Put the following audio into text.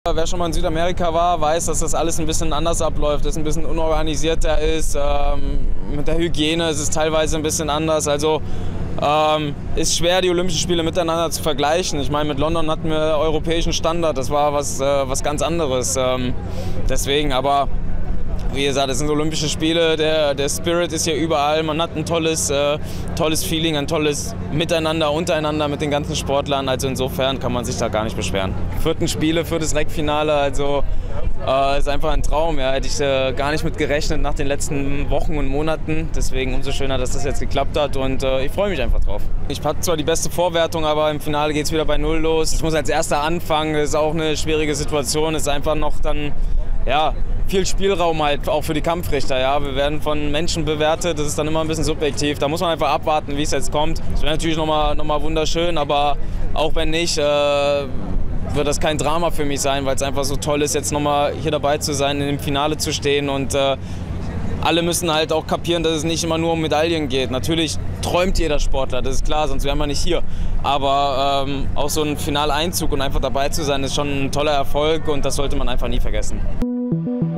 Wer schon mal in Südamerika war, weiß, dass das alles ein bisschen anders abläuft, dass es ein bisschen unorganisierter ist. Mit der Hygiene ist es teilweise ein bisschen anders. Also ist schwer, die Olympischen Spiele miteinander zu vergleichen. Ich meine, mit London hatten wir europäischen Standard, das war was ganz anderes. Deswegen, aber wie gesagt, es sind Olympische Spiele, der Spirit ist hier überall, man hat ein tolles Feeling, ein tolles Miteinander, untereinander mit den ganzen Sportlern, also insofern kann man sich da gar nicht beschweren. 4. Spiele, 4. Reck-Finale, also ist einfach ein Traum, ja, hätte ich gar nicht mit gerechnet nach den letzten Wochen und Monaten, deswegen umso schöner, dass das jetzt geklappt hat und ich freue mich einfach drauf. Ich hatte zwar die beste Vorwertung, aber im Finale geht es wieder bei Null los. Ich muss als Erster anfangen, das ist auch eine schwierige Situation, ist einfach noch dann, ja, viel Spielraum halt auch für die Kampfrichter. Ja. Wir werden von Menschen bewertet, das ist dann immer ein bisschen subjektiv. Da muss man einfach abwarten, wie es jetzt kommt. Das wäre natürlich noch mal wunderschön, aber auch wenn nicht, wird das kein Drama für mich sein, weil es einfach so toll ist, jetzt noch mal hier dabei zu sein, in dem Finale zu stehen und alle müssen halt auch kapieren, dass es nicht immer nur um Medaillen geht. Natürlich träumt jeder Sportler, das ist klar, sonst wären wir nicht hier. Aber auch so ein Finaleinzug und einfach dabei zu sein, ist schon ein toller Erfolg und das sollte man einfach nie vergessen.